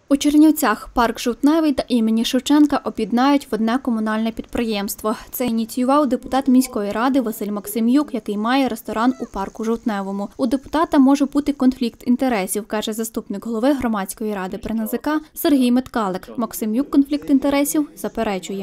У Чернівцях парк Жовтневий та імені Шевченка об'єднають в одне комунальне підприємство. Це ініціював депутат міської ради Василь Максимюк, який має ресторан у парку Жовтневому. У депутата може бути конфлікт інтересів, каже заступник голови громадської ради при НАЗК Сергій Меткалик. Максимюк конфлікт інтересів заперечує.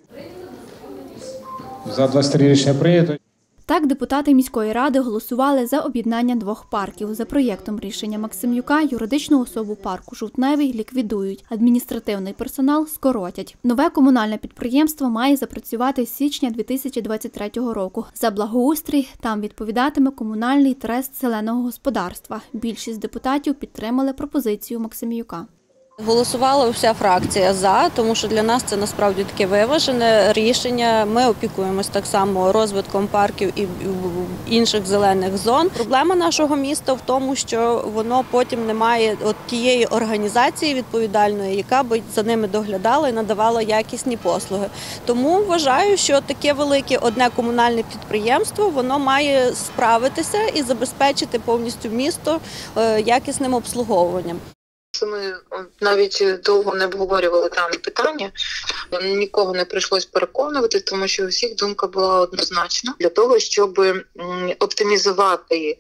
За 23 рішення прийнято. Так, депутати міської ради голосували за об'єднання двох парків. За проєктом рішення Максимюка юридичну особу парку Жовтневий ліквідують, адміністративний персонал скоротять. Нове комунальне підприємство має запрацювати з січня 2023 року. За благоустрій там відповідатиме комунальний трест зеленого господарства. Більшість депутатів підтримали пропозицію Максимюка. Голосувала вся фракція «за», тому що для нас це насправді таке виважене рішення. Ми опікуємось так само розвитком парків і інших зелених зон. Проблема нашого міста в тому, що воно потім не має тієї організації відповідальної, яка б за ними доглядала і надавала якісні послуги. Тому вважаю, що таке велике одне комунальне підприємство, воно має справитися і забезпечити повністю місто якісним обслуговуванням. Ми навіть довго не обговорювали дане питання, нікого не прийшлось переконувати, тому що у всіх думка була однозначна. Для того, щоб оптимізувати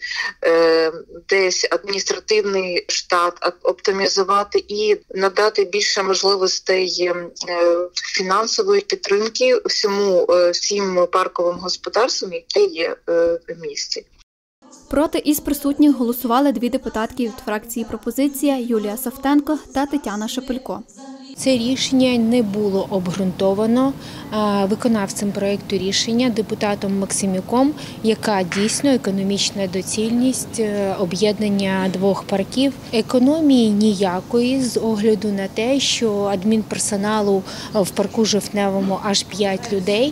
десь адміністративний штат, оптимізувати і надати більше можливостей фінансової підтримки всім парковим господарствам, які є в місті. Проти із присутніх голосували дві депутатки від фракції «Пропозиція» Юлія Савтенко та Тетяна Шепелько. Це рішення не було обґрунтовано виконавцем проєкту рішення депутатом Максимюком, яка дійсно економічна доцільність об'єднання двох парків. Економії ніякої з огляду на те, що адмінперсоналу в парку Жовтневому аж 5 людей.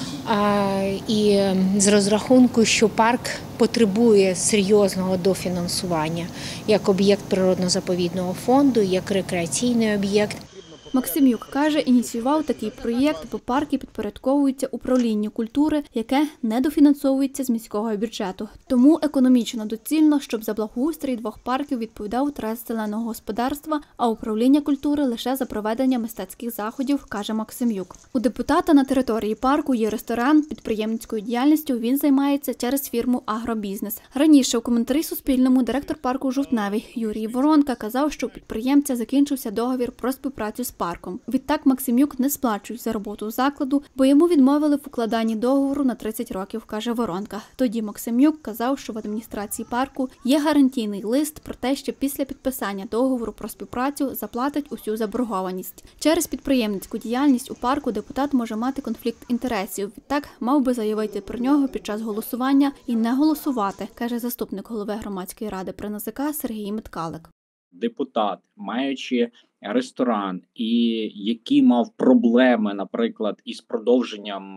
І з розрахунку, що парк потребує серйозного дофінансування як об'єкт природно-заповідного фонду, як рекреаційний об'єкт. Максимюк каже, ініціював такий проєкт, бо парки підпорядковуються управлінню культури, яке не дофінансовується з міського бюджету. Тому економічно доцільно, щоб за благоустрій двох парків відповідав трест зеленого господарства, а управління культури лише за проведення мистецьких заходів, каже Максимюк. У депутата на території парку є ресторан, підприємницькою діяльністю він займається через фірму «Агробізнес». Раніше у коментарі Суспільному директор парку Жовтневий Юрій Воронка казав, що у підприємця закінчився договір про співпрацю з парком. Відтак Максимюк не сплачує за роботу закладу, бо йому відмовили в укладанні договору на 30 років, каже Воронка. Тоді Максимюк казав, що в адміністрації парку є гарантійний лист про те, що після підписання договору про співпрацю заплатить усю заборгованість. Через підприємницьку діяльність у парку депутат може мати конфлікт інтересів. Відтак мав би заявити про нього під час голосування і не голосувати, каже заступник голови громадської ради при НАЗК Сергій Меткалик. Депутат, маючи ресторан, і який мав проблеми, наприклад, із продовженням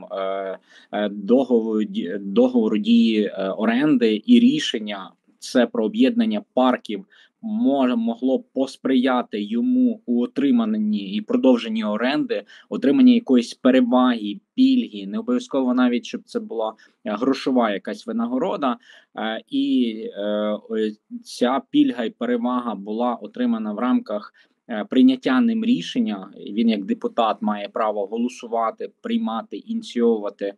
договору дії оренди, і рішення це про об'єднання парків могло посприяти йому у отриманні і продовженні оренди, отриманні якоїсь переваги, пільги, не обов'язково навіть, щоб це була грошова якась винагорода, і ця пільга і перевага була отримана в рамках прийняття ним рішення. Він як депутат має право голосувати, приймати, ініціювати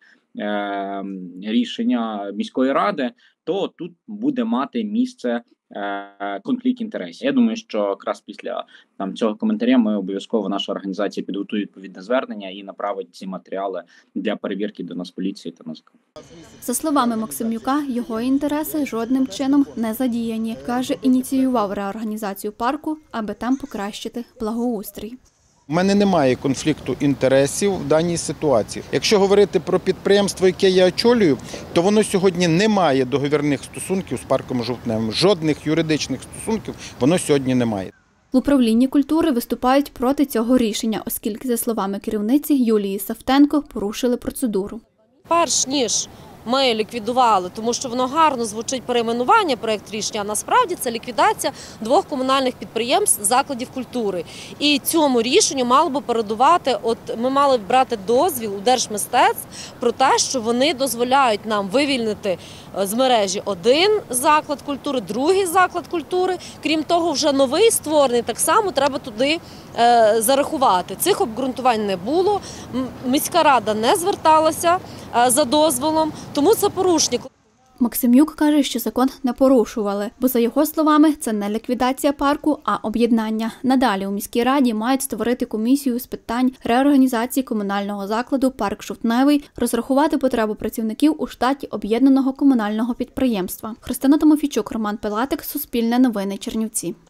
рішення міської ради, то тут буде мати місце конфлікт інтересів. Я думаю, що якраз після цього коментаря ми обов'язково, наша організація підготує відповідне звернення і направить ці матеріали для перевірки до Нацполіції та НАЗК. За словами Максимюка, його інтереси жодним чином не задіяні. Каже, ініціював реорганізацію парку, аби там покращити благоустрій. У мене немає конфлікту інтересів в даній ситуації. Якщо говорити про підприємство, яке я очолюю, то воно сьогодні не має договірних стосунків з парком Жовтневим. Жодних юридичних стосунків воно сьогодні не має. В управлінні культури виступають проти цього рішення, оскільки, за словами керівниці Юлії Савтенко, порушили процедуру. Перш ніж ми ліквідували, тому що воно гарно звучить перейменування проєкт рішення, а насправді це ліквідація 2 комунальних підприємств закладів культури. І цьому рішенню мало би передувати, ми мали б брати дозвіл у Держмистецтв про те, що вони дозволяють нам вивільнити з мережі один заклад культури, другий заклад культури. Крім того, вже новий створений, так само треба туди зарахувати. Цих обґрунтувань не було, міська рада не зверталася за дозволом, тому це порушення. Максимюк каже, що закон не порушували, бо, за його словами, це не ліквідація парку, а об'єднання. Надалі у міській раді мають створити комісію з питань реорганізації комунального закладу «Парк Жовтневий», розрахувати потребу працівників у штаті об'єднаного комунального підприємства. Христина Тимофійчук, Роман Пилатик, Суспільне новини, Чернівці.